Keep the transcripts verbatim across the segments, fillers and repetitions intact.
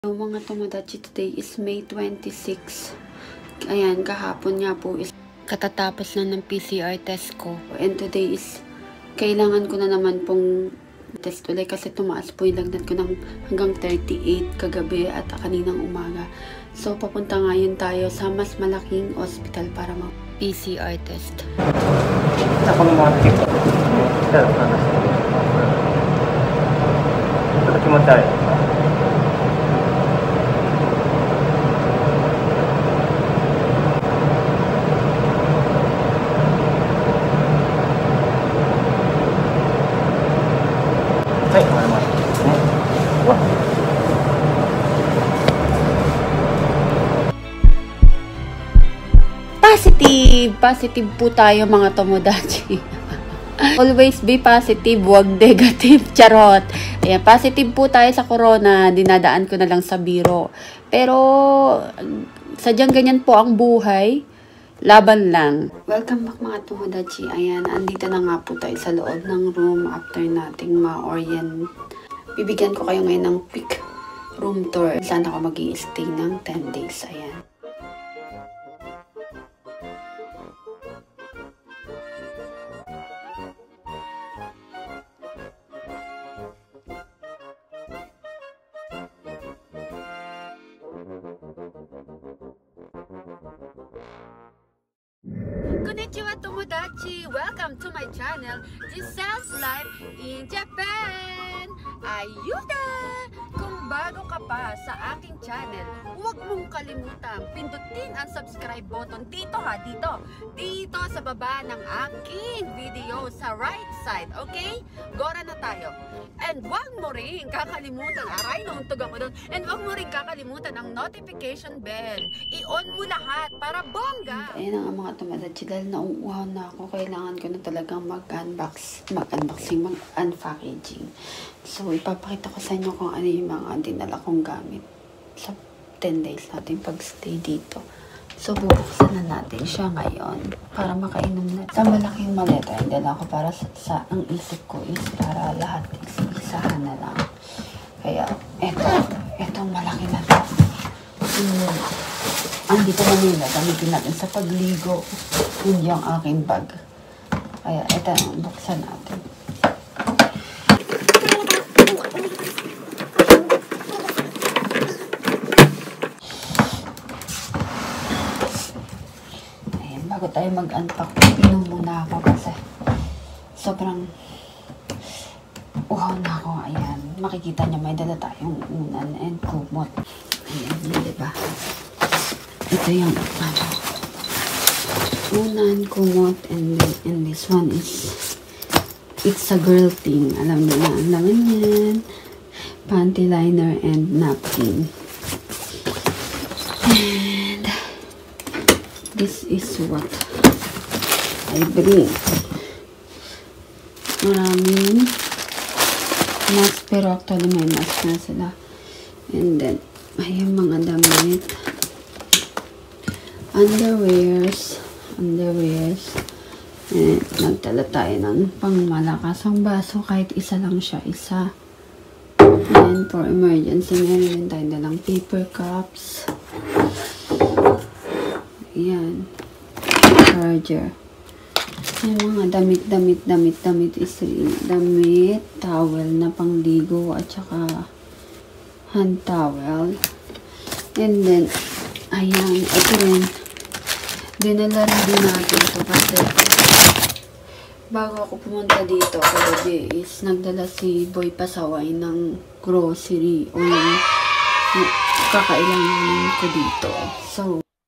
So, mga tomodachi, today is May twenty-sixth. Ayan, kahapon nga po is katatapos na ng P C R test ko. And today is, kailangan ko na naman pong test ulit kasi tumaas po yung lagnat ko ng hanggang thirty-eight kagabi at kaninang umaga. So, papunta ngayon tayo sa mas malaking hospital para mag P C R test. Ako naman dito. Ito, panas. Ito, kimatay. Positive! Positive po tayo mga tomodachi. Always be positive, wag negative. Charot! Ayan, positive po tayo sa corona. Dinadaan ko na lang sa biro. Pero, sadyang ganyan po ang buhay. Laban lang. Welcome back mga tomodachi. Ayan, andito na nga po tayo sa loob ng room after nating ma-orient. Bibigyan ko kayo ngayon ng quick room tour. Saan ako mag-i-stay ng ten days. Ayan. Konnichiwa tomodachi! Welcome to my channel. This sounds life in Japan! Ayuda! Kung bago ka pa sa aking channel, huwag mong kalimutan pindutin ang subscribe button dito ha, dito. Dito sa baba ng aking video sa right side, okay? Gora na tayo. And huwag mo rin kakalimutan, aray nauntog ako doon, and huwag mo rin kakalimutan ang notification bell. I-on mo lahat para bongga! Ayan ang mga tomodachi, dahil nauuhaw na ako, kailangan ko na talagang mag-unbox, mag-unboxing, mag-unpackaging. So, ipapakita ko sa inyo kung ano yung mga dinala kong gamit sa ten days natin pag-stay dito. So, bubuksan na natin siya ngayon para makainom na. Sa malaking maleta, hindi lang ako para sa, sa ang isip ko is para lahat isa-isahan na lang. Kaya, eto, etong malaki na to. Hmm. Andito na nila, gamitin natin sa pagligo. Yun yung aking bag. Kaya, eto, buksan natin. Bago tayo mag-unpack, inom muna ako kasi sobrang uhaw na ako. Ayan, makikita nyo may dala tayong unan and kumot. Ayan, yun, diba? Ito yung ano, unan, kumot, and, and this one is it's a girl thing. Alam nyo na, ang laman yan. Panty liner and napkin. This is what I bring. Maraming mask, pero actually may mask na sila. And then, ayun mga damit. Underwears. Underwears. And nagtala tayo ng pangmalakasang baso. Kahit isa lang siya, isa. And for emergency, meron tayo dalang paper cups. Ayan. Charger. Yung mga damit, damit, damit, damit is rin. Damit, towel na pangligo at saka hand towel. And then, ayan, ito rin. Dinala rin din natin ito kasi bago ako pumunta dito kagabi is nagdala si Boy Pasaway ng grocery o yung kakailanganin ko dito. So,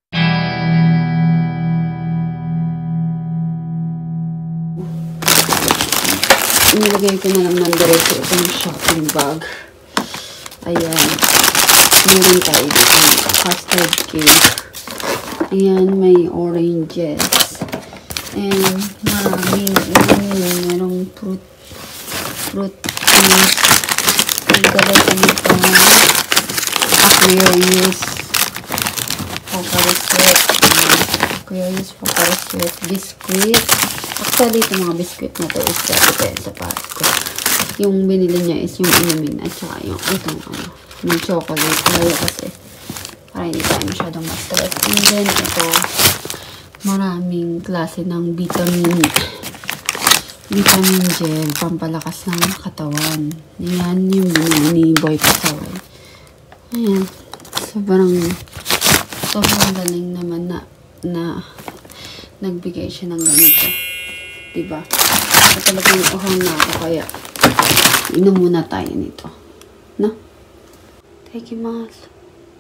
inilagay ko na naman diretso itong shopping bag. Ayan. Meron tayo dito. Custard cake. Ayan, may oranges. And maraming maraming merong fruit fruit juice. Nagdala tayo pang Aquarius Pocariswet. Aquarius Pocariswet biscuit. Actually, itong mga biscuit na to is dati sa Pasko. Yung binili niya is yung inumin at saka yung itong ano. ng chocolate tayo kasi para hindi tayo masyadong ma-stress. And then, ito, maraming klase ng vitamin vitamin gel, pampalakas ng katawan. Yan yung binili ni Boy Pasaway. Ayan. Sobrang, sobrang galing naman na, na nagbigay siya ng ganito. Diba? At talagang uhang na ako, kaya inom muna tayo nito. No? Taikimasu.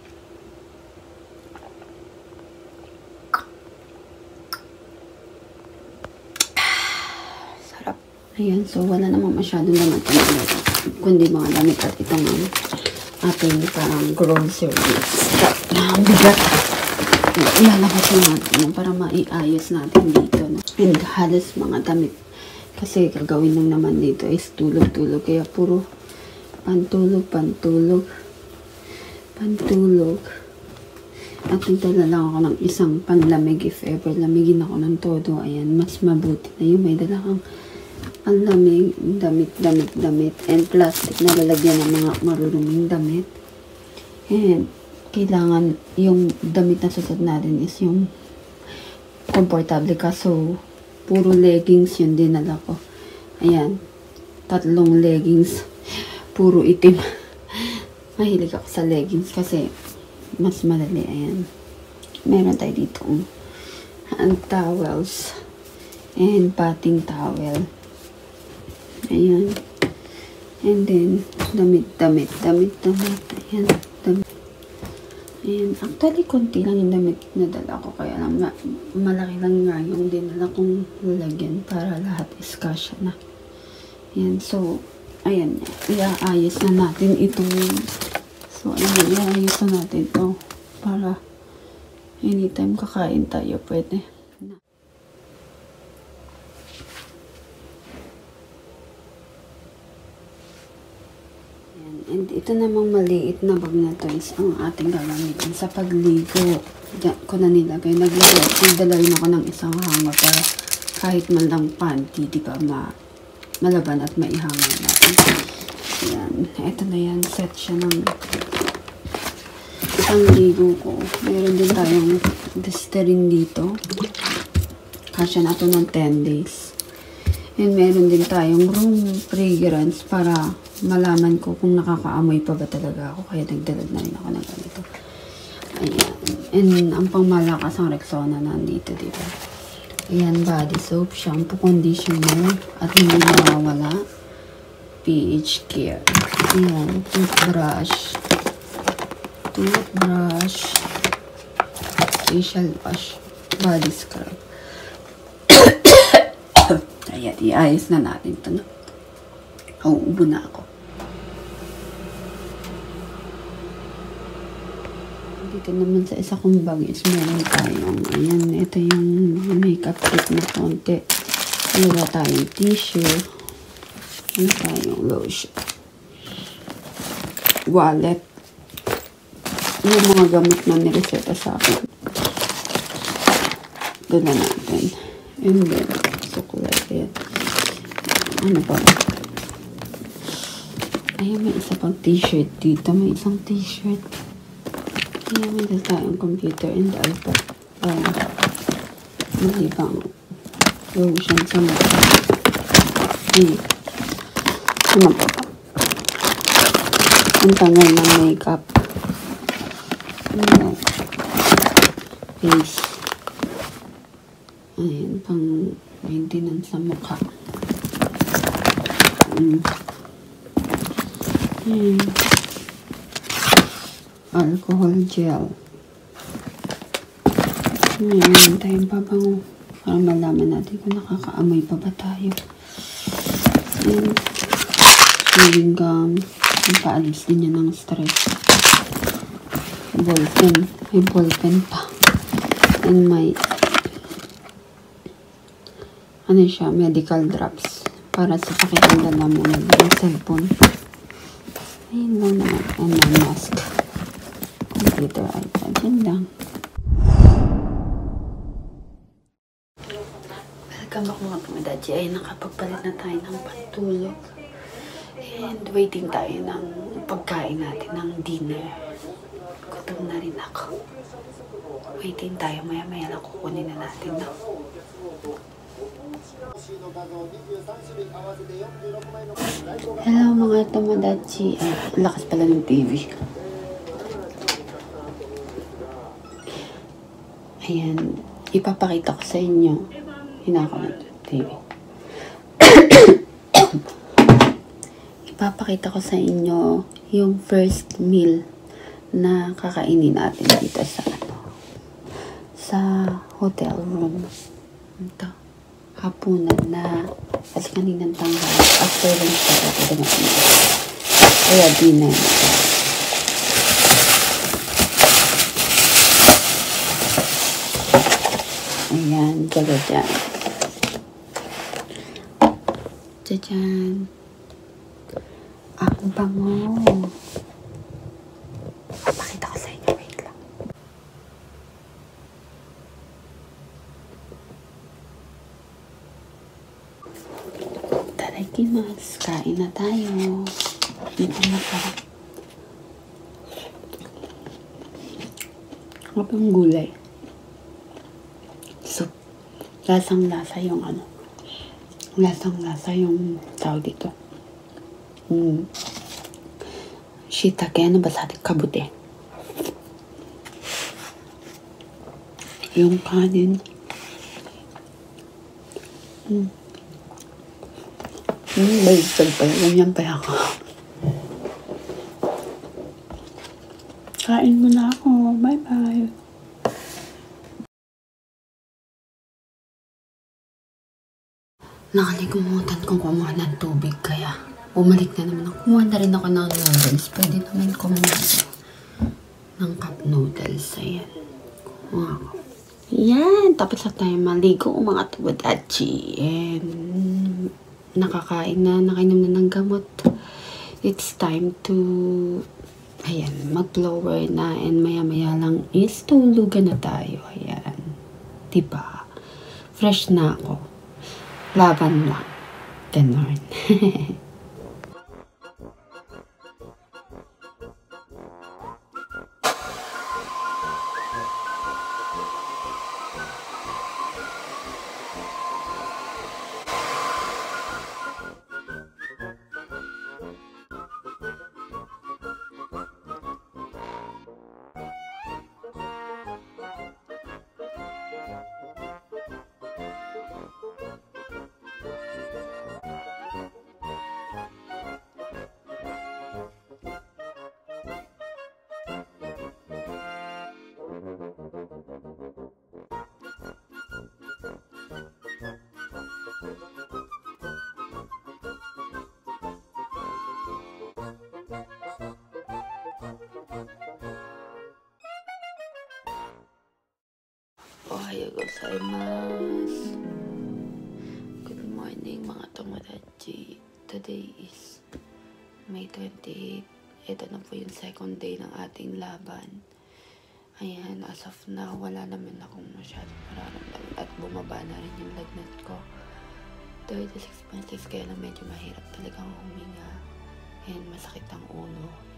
Ayan, so wala namang masyadong damit na nalito, kundi mga damit at itong um, ating parang groceries. Ang bigat. Ilalabas na natin yan para maiayos natin dito. No? And halos mga damit. Kasi gagawin lang naman dito is tulog-tulog. Kaya puro pantulog, pantulog, pantulog. At nagdala lang ako ng isang panlamig if ever lamigin ako ng todo. Ayan, mas mabuti na yung may dala kang ang lamig, damit, damit, damit, and plastic na lalagyan ng mga maruruming damit. And kailangan yung damit na susot natin is yung komportable ka. So, puro leggings yun dinala ko. Ayan, tatlong leggings, puro itim. Mahilig ako sa leggings kasi mas madali. Ayan, meron tayo dito hand towels and patting towel. Ayan. And then, damit, damit, damit, damit. Ayan, damit. Ayan. Actually, konti lang yung damit na dala ko. Kaya lang, ma malaki lang nga yung dinala kong lalagyan para lahat is kasya na. Ayan. So, ayan. Iaayos na natin itong, so, ayan. Iaayos na natin ito para anytime kakain tayo pwede. And ito namang maliit na bag na to is ang ating gagamitin sa pagligo. Diyan ko na nilagay. Naglalagay. Nagdala rin ako ng isang hanger para kahit man lang panty, di ba, ma malaban at maihanger natin. Ayan. Ito na yan. Set siya ng pangligo ko. Meron din tayong Listerine dito. Kasya na ito ng ten days. And meron din tayong room fragrance para malaman ko kung nakakaamoy pa ba talaga ako. Kaya nagdalag na rin ako ng ganito. Ayan. And ang pangmalakas ang Rexona nandito, diba? Ayan, body soap, shampoo, conditioner, at hindi nawawala. pH care. Ayan, toothbrush. Toothbrush. Facial wash. Body scrub. Ayan, iayos na natin ito, no? Oh, ubo na ako. Dito naman sa isa kong bag is meron tayong, ayan, ito yung mga makeup kit na konti. Wala tayong tissue. Ano tayong lotion. Wallet. Yung mga gamit na nireseta sa akin. Doon na natin. And then, sukulay. Ayan. Ano pa ba? Ayan, may isa pang t-shirt dito. May isang t-shirt. Ayan, may dala tayong computer and iPad. Ayan. May ibang lotion sa mata. Ayan. Ano pa ba? Ang tagal ng makeup. Ayan. Face. Ayan, pang maintenance sa mukha. Mm. Hmm. Alcohol gel. Meron tayong pabango para malaman natin kung nakakaamoy pa ba tayo. And chewing gum. Ang paalis din yan ng stress. Ballpen. May ballpen pa. And may ano siya, medical drops para sa sakit ng lalamunan ng cellphone. Ayun lang naman. And my mask. Computer, iPad. Yan lang. Welcome back mga tomodachi. Ay, nakapagpalit na tayo ng pantulog. And waiting tayo ng pagkain natin ng dinner. Gutom na rin ako. Waiting tayo, maya-maya lang kukunin na natin, no? Hello mga tomodachi. Ay, lakas pala ng T V. Ayan, ipapakita ko sa inyo. Hinako na T V. Ipapakita ko sa inyo yung first meal na kakainin natin dito sa ano, sa hotel room. Ito, hapunan na kasi kaninang tanghali after lunch pa ako dumating. Kaya dinner na. Ayan, jaga dyan. Jajan. Ang bango. Pakita ko sa inyo. Wait lang. Tarakimasu. Kain na tayo. Ito na sarap. Sarap ang gulay. So, lasang-lasa yung ano. Lasang-lasa yung tawag dito. Hmm. Shiitake, ano ba sa ating kabuti? Yung kanin. Hmm. Hmm, balisag pala. Ganyan pa ako. Kain mo na ako. Bye-bye. Nakalimutan kong kumuha ng tubig kaya bumalik na naman ako. Kumuha na rin ako ng noodles. Pwede naman kumuha ng cup noodles. Ayan. Kumuha ako. Ayan. Tapos na tayo maligo mga tomodachi. And nakakain na, nakainom na ng gamot. It's time to ayan, mag-blower na and maya-maya lang is tulugan na tayo. Ayan. Diba? Fresh na ako. Laban lang. Ganon. Ohayo gozaimasu. Good morning mga tomodachi. Today is May twenty-eighth. Ito na po yung second day ng ating laban. Ayan, as of now, wala naman akong masyadong nararamdaman at bumaba na rin yung lagnat ko. thirty-six point six kaya lang medyo mahirap talagang huminga. And masakit ang ulo.